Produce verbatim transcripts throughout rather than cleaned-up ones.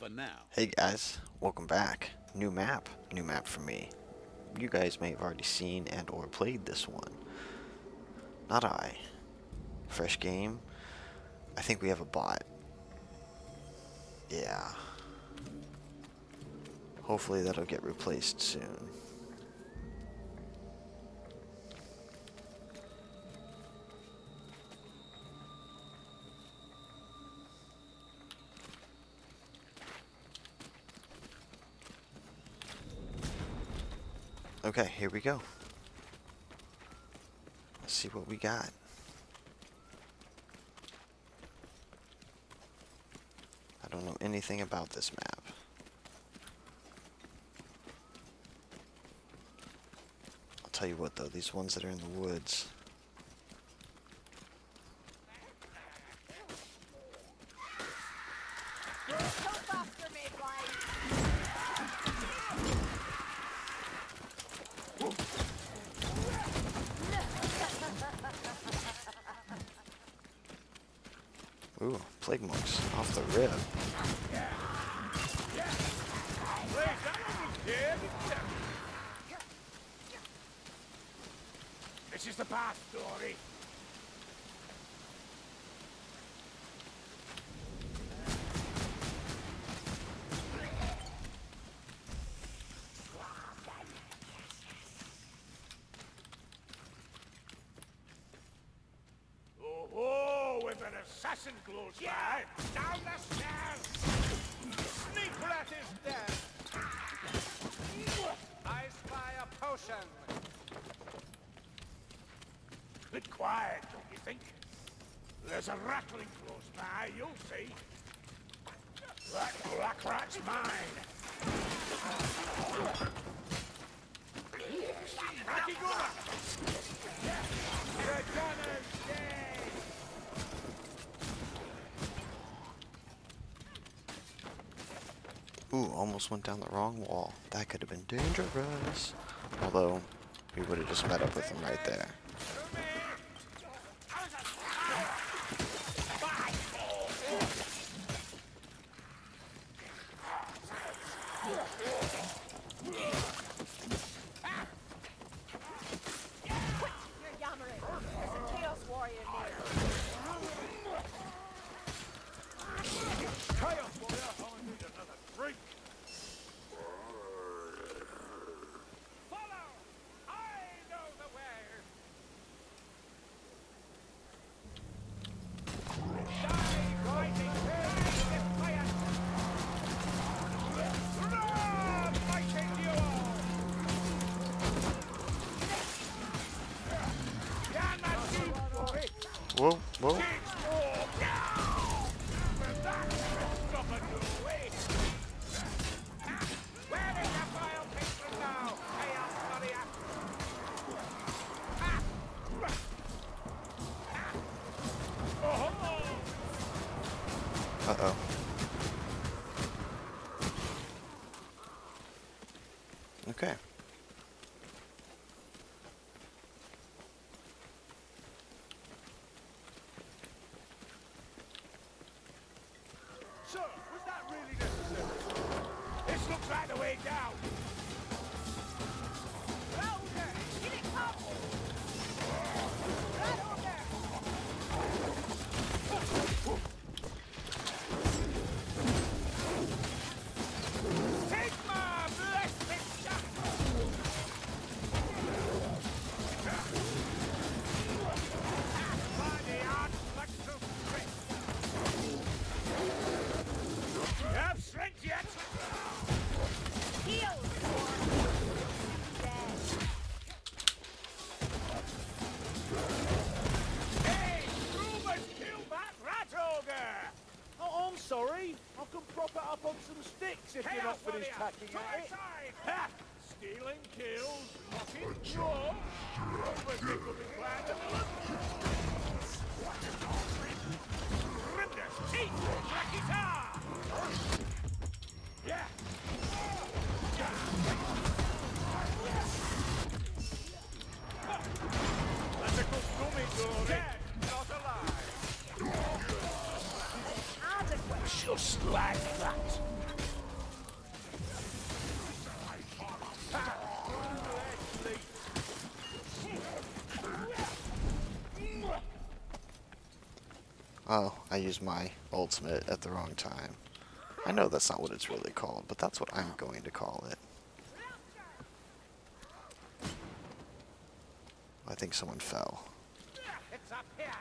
for now. Hey guys, welcome back. New map, new map for me. You guys may have already seen and or played this one. Not I. Fresh game. I think we have a bot. Yeah. Hopefully that'll get replaced soon. Okay, here we go. Let's see what we got. I don't know anything about this map. I'll tell you what though, these ones that are in the woods. Ooh, plague monks off the rib. This is the path, Dory. Oh, oh, with an assassin close by. Down the stairs. Sneak rat is dead. I spy a potion. Bit quiet, don't you think? There's a rattling close by, you'll see. That black rat's mine. Ratty gunner! The gunner's dead! Ooh, almost went down the wrong wall. That could have been dangerous. Although, we would have just met up with him right there. Whoa, whoa. Uh-oh. Okay. Sir, was that really necessary? This looks like the way down. Round there! Get it up! Right over there! Take my blessed shot! By the art flexor strength! You have strength yet? Heal! Hey! You must kill that rat ogre! Oh, I'm sorry. I can prop it up on some sticks if you're not finished hacking at it. Ha! Stealing kills, knocking draw. Overtickle the plan of the Rimner's teeth! Rakita! Yeah! That's a good stomach, Dory. Dead, not alive. Adequate. Just like that. Oh, I used my ultimate at the wrong time. I know that's not what it's really called, but that's what I'm going to call it. I think someone fell. It's up here.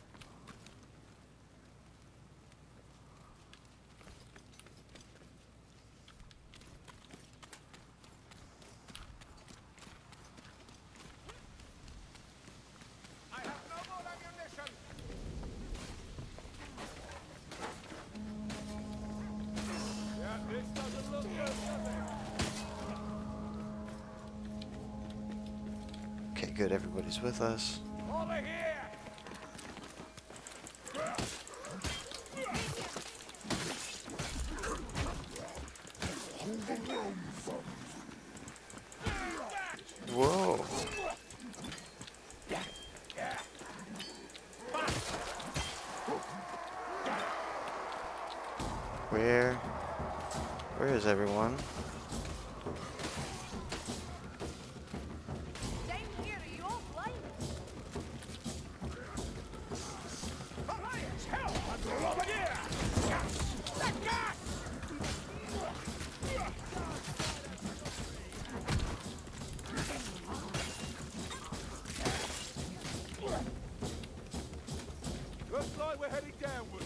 I have no more ammunition. Yeah, this doesn't look good, does it? Okay, good. Everybody's with us. Over here. Whoa. Where? Where is everyone? Down here, are you all blind? Alliance, help! I'm over here. Gas! Let gas! Looks like we're heading downwards.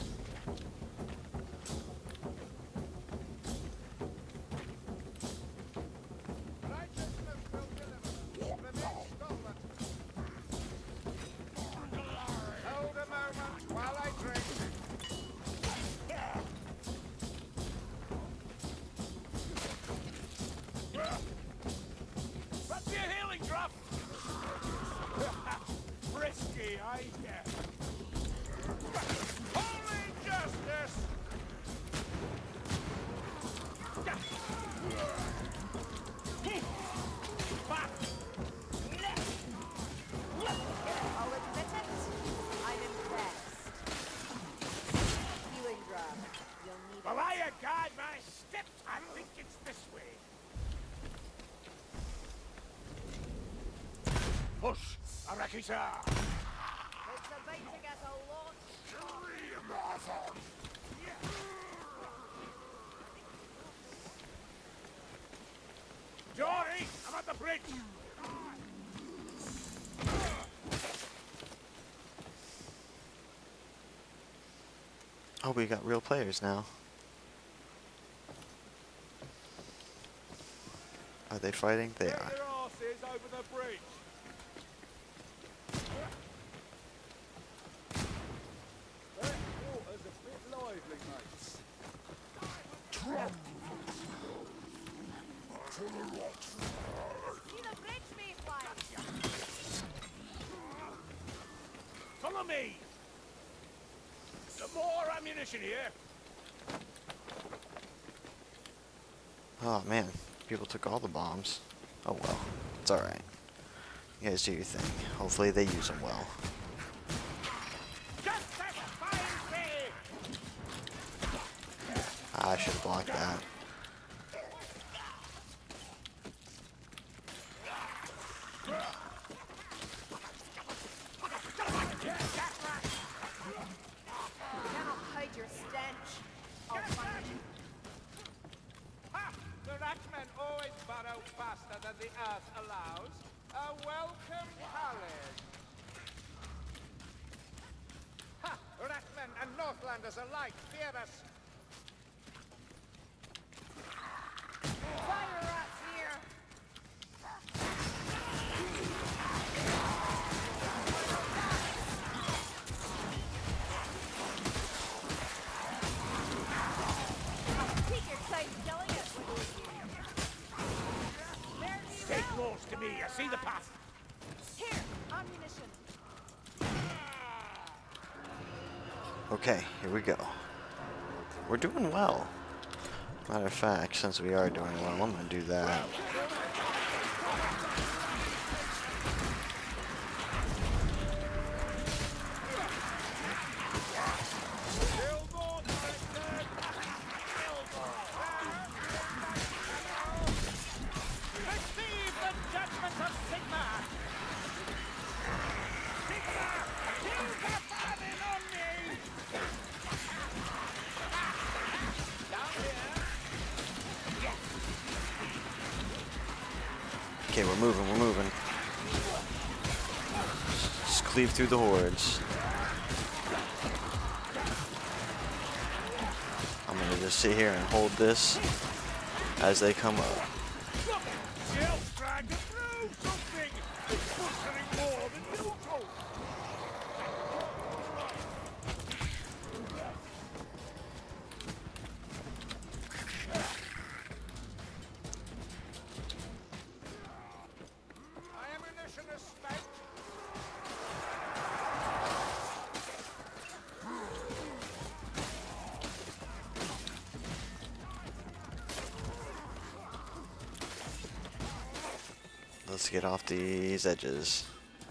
Righteousness will deliver. Remain stolen. Hold a moment while I drink. What's your healing drop? Frisky, I guess. Holy justice! I'll admit it. I'm impressed. Healing drum. You'll need Will it. I guide my steps? I think it's this way. Push, Arakisa! It's about to get a lot stronger. Jory, I'm at the bridge. Oh, we got real players now. Are they fighting? They Get are. your asses over the bridge. That water's a bit lively, mates. See the bridge, Mayfly? Follow me. Some more ammunition here. Oh man, people took all the bombs. Oh well, it's alright. You guys do your thing. Hopefully they use them well. Just as fine way. Ah, I should have blocked that. You cannot hide your stench. I'll find you. Ha! The Ratmen always burrow faster than the earth allows. A welcome challenge. Ha! Ratmen and Northlanders alike fear us. Fire rats here. Take your time killing it, would you? There you Stay go. close to me. I see the path. Here, ammunition. Okay, here we go. We're doing well. Matter of fact, since we are doing well, I'm gonna do that. Receive the judgment of Sigma! Sigma! You have had it on me! Okay, we're moving, we're moving. Just cleave through the hordes. I'm gonna just sit here and hold this as they come up. The elves dragged it through something! It's butchering more than neutral! My ammunition is spent! Let's get off these edges.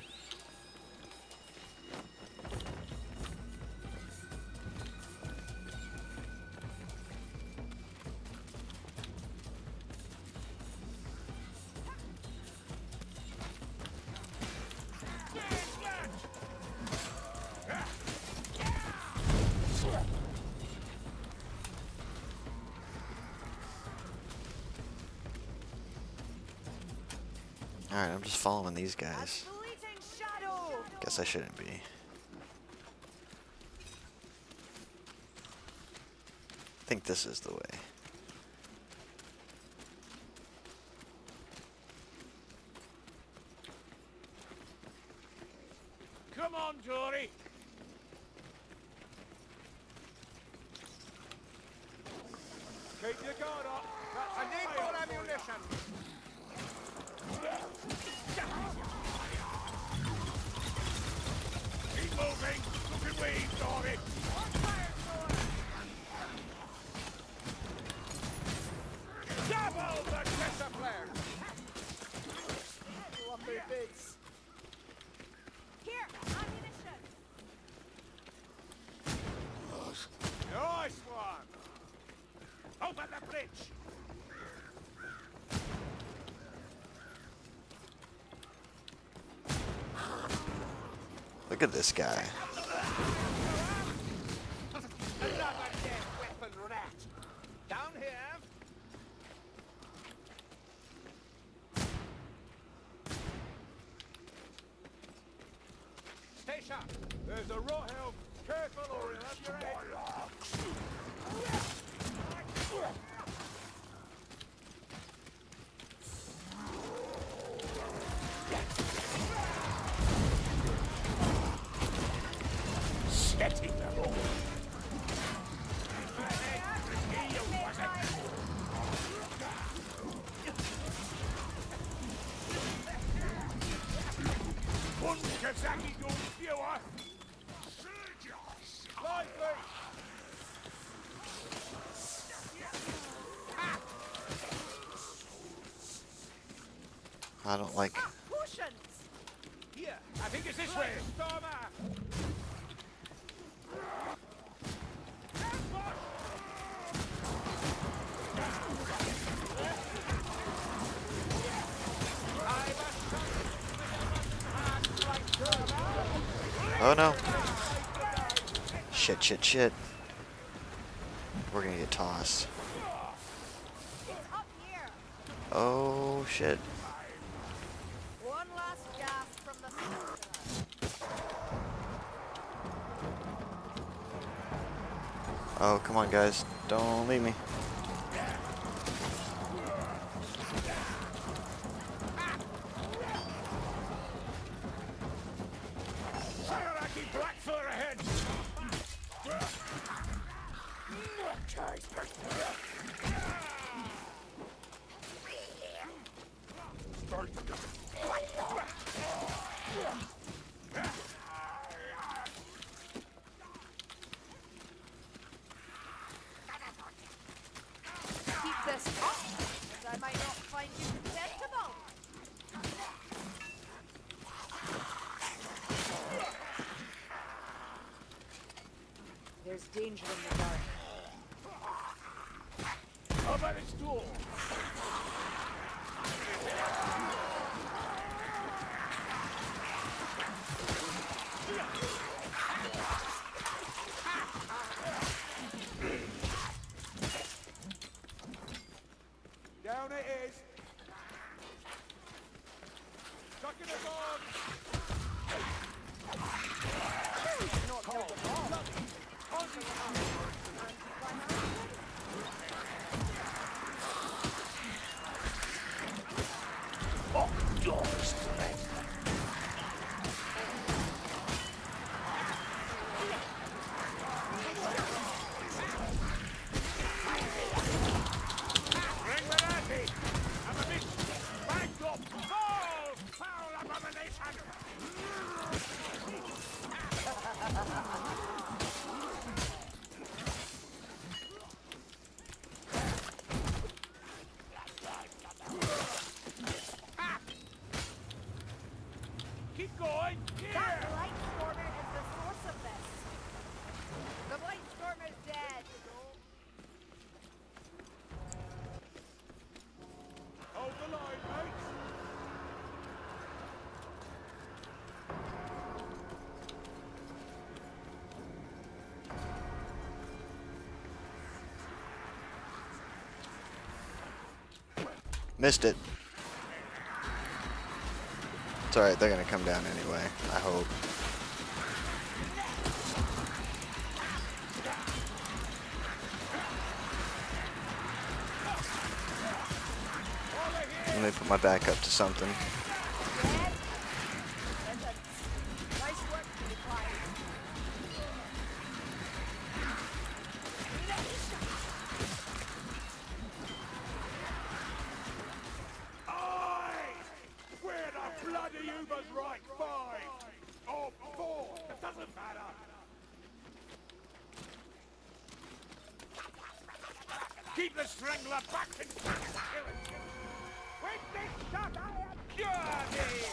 Alright, I'm just following these guys. Fleeting shadow. Guess I shouldn't be. I think this is the way. Come on, Jory! Keep your guard up. That's I need more ammunition! Keep moving! Look and wave, Jory! Double the discipline! Fluffy bits. Here, ammunition. Nice one! Over the bridge! Look at this guy. Another dead weapon rat! Down here! Stay sharp! There's a rot helm. Careful or he'll have your head. Setting them all! One Kazaki goes fewer! Lively. I don't like. Ah, potions. Here, I think it's this way! Stormer. Oh no. Shit, shit, shit. We're gonna get tossed. It's up here. Oh shit. One last gasp from the center. Oh, come on guys. Don't leave me. Sagaraki black fur ahead! Keep this up, as I might not find you contemptible. There's danger in the dark. How about its door? Down it is. Keep going! That Here! Blight Stormer is the source of this. The Blight Stormer's dead. Hold the line, mates! Missed it. It's alright, they're gonna come down anyway, I hope. Let me put my back up to something. Dead? That's a nice work for the client. Aye! Where the bloody Uber's right? Five! Or four! It doesn't matter! Keep the strangler back and kill it! With this shot I am dirty!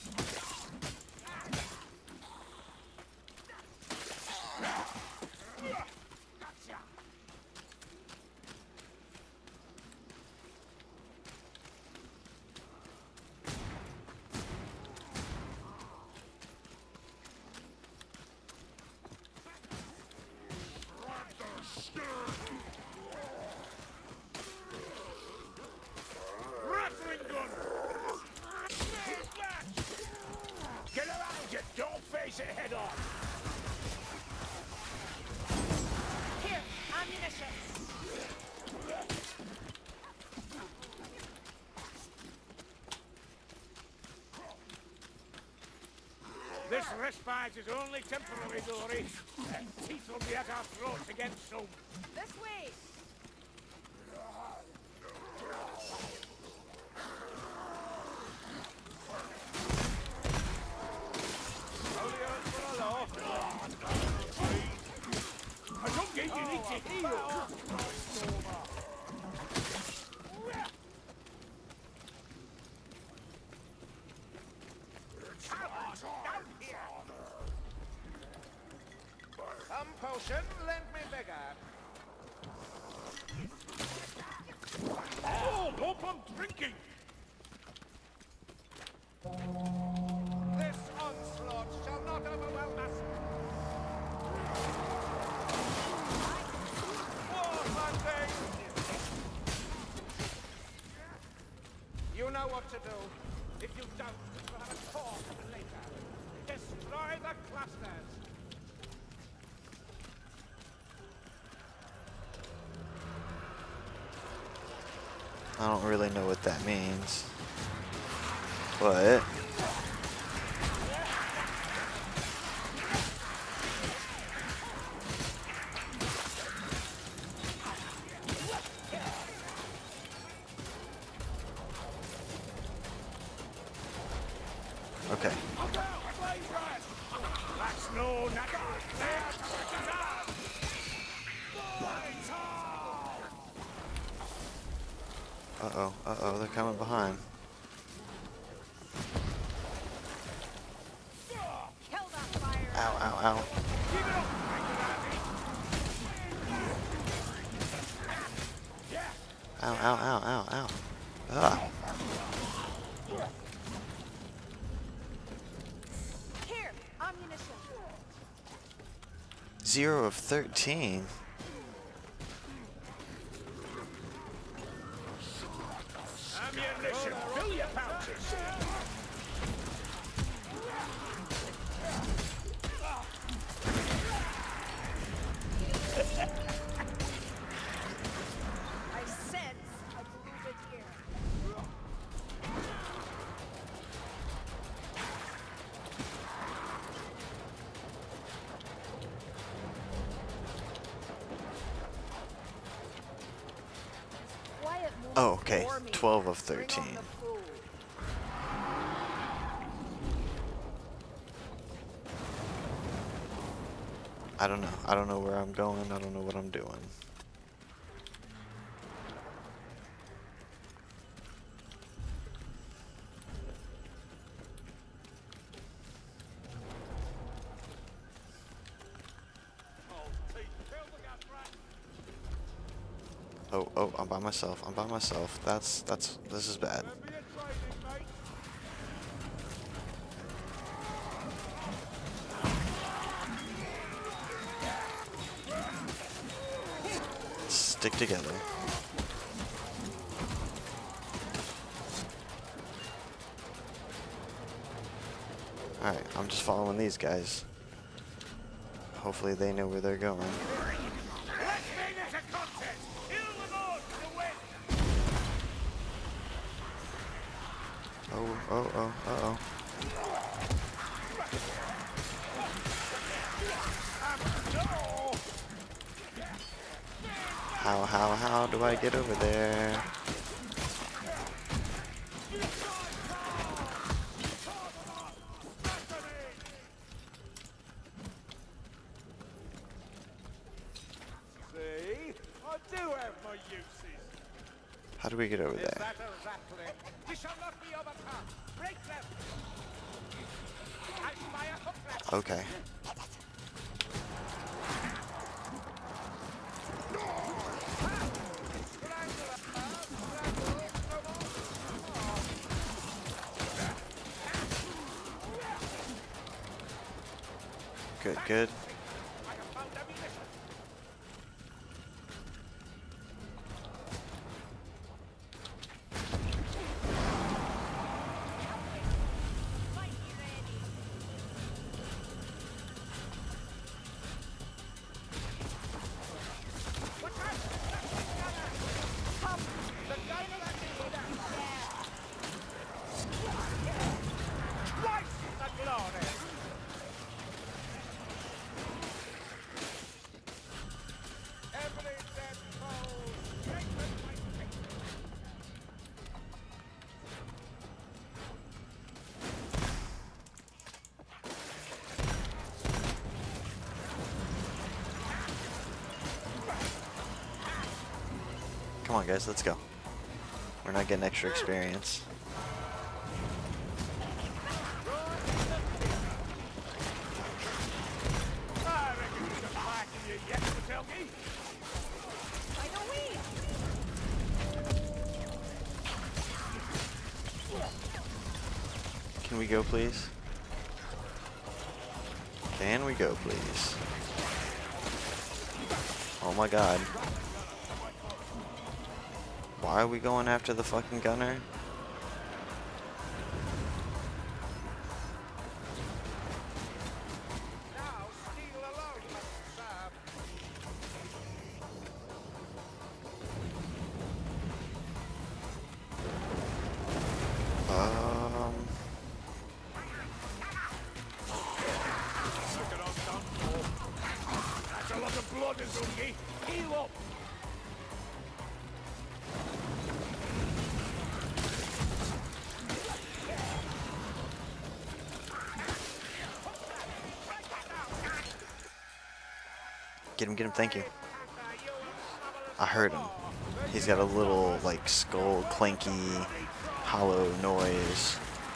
Gotcha! Rattling gun! Get around you! Don't face it head on! Here, ammunition. This respite is only temporary, Dory. Uh, teeth will be at our throats again soon. This way. I don't get you need to heal. Down here. Some potion, lend me bigger. Oh, hope I'm drinking. This onslaught shall not overwhelm us. War hunting! You know what to do. If you don't, we'll have a talk later. Destroy the clusters. I don't really know what that means. But okay. That's no naga. Uh-oh, uh-oh, they're coming behind. Kill that fire. Ow, ow, ow. Keep it up. Yeah. Ow, ow, ow, ow, ow. Ah. Here, ammunition. Zero of thirteen. Ammunition. Fill your pouches. Oh, okay. For me. twelve of Bring on thirteen. the food. I don't know. I don't know where I'm going. I don't know what I'm doing. Oh, oh, I'm by myself. I'm by myself. That's, that's, this is bad. Stick together. Alright, I'm just following these guys. Hopefully they know where they're going. Oh, oh, oh, uh-oh. How, how, how do I get over there? See? I do have my uses. How do we get over Is there? that a rattling? We shall not be overcome. Break them. I spy a hook. Okay. Good, good. I have found ammunition. Fight you ready. Watch out! Come. The diner at the leader. Yeah. Twice the glory. Every dead foe strengthens my faith. Come on, guys, let's go. We're not getting extra experience. I reckon you got back in your yet, Matilda. I know we. Can we go, please? Can we go, please? Oh my god. Why are we going after the fucking gunner? Now steel alone must serve. Um, Look at us done for. That's a lot of blood, Azungi. Heal up. get him, get him, thank you. I heard him. He's got a little, like, skull clanky, hollow noise.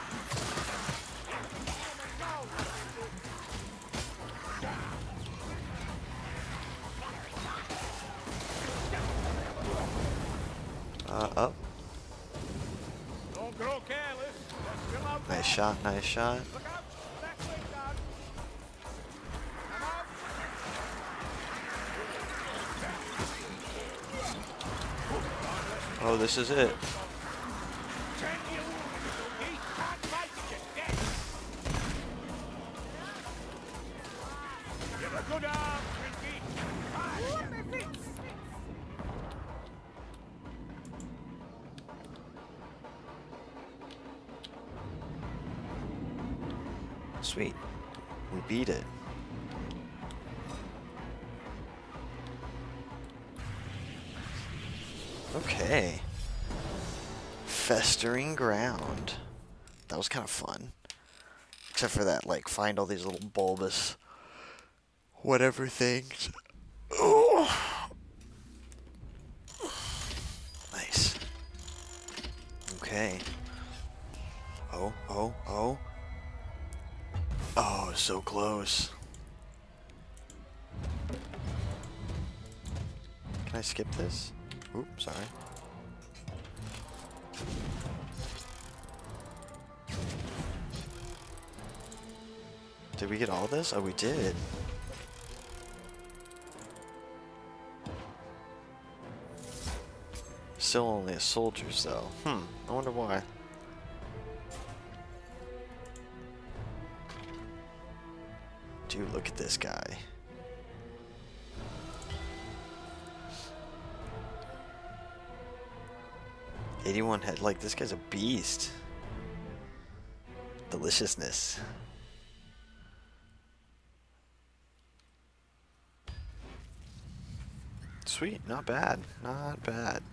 Uh, up. Don't grow careless. They're still out there. Nice shot, nice shot. Look out! Left wing down. Come out. Oh, this is it. Tend your wounds, Azungi. Can't fight you dead. You've a good arm, Grinky. Sweet. We beat it. Okay. Festering Ground. That was kind of fun. Except for that, like, find all these little bulbous whatever things. Oh. Nice. Okay. Oh, oh, oh. Oh, so close. Can I skip this? Oops, sorry. Did we get all this? Oh, we did. Still only a soldiers, though. Hmm, I wonder why. Dude, look at this guy. eighty-one head, like, this guy's a beast. Deliciousness. Sweet, not bad, not bad.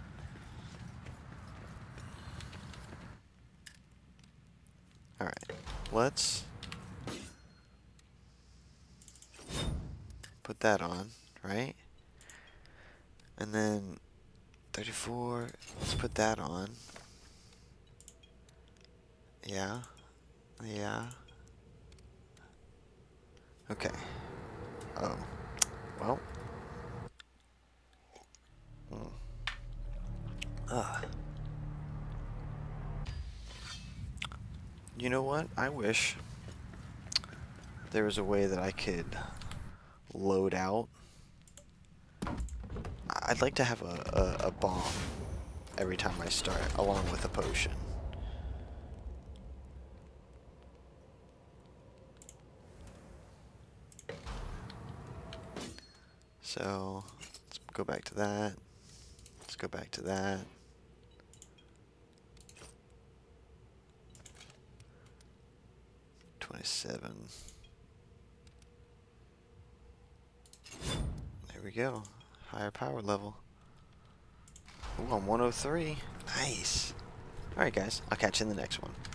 Alright, let's put that on, right? And then thirty-four, let's put that on. Yeah, yeah. Okay. Oh, well. Hmm. Ugh. You know what? I wish there was a way that I could load out. I'd like to have a, a, a bomb every time I start, along with a potion. So, let's go back to that. Let's go back to that. twenty-seven. There we go. Higher power level. Ooh, I'm one oh three. Nice. Alright guys, I'll catch you in the next one.